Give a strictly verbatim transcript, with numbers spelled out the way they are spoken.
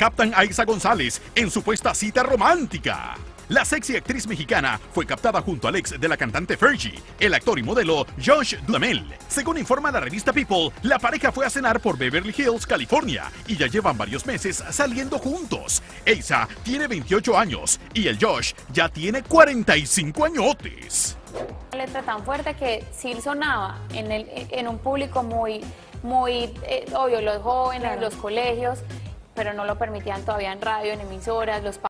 captan a Eiza González en supuesta cita romántica. La sexy actriz mexicana fue captada junto al ex de la cantante Fergie, el actor y modelo Josh Duhamel. Según informa la revista People, la pareja fue a cenar por Beverly Hills, California, y ya llevan varios meses saliendo juntos. Eiza tiene veintiocho años y el Josh ya tiene cuarenta y cinco añotes. Una letra tan fuerte que sí sonaba en, el, en un público muy, muy eh, obvio, los jóvenes, claro, los colegios, pero no lo permitían todavía en radio, en emisoras, los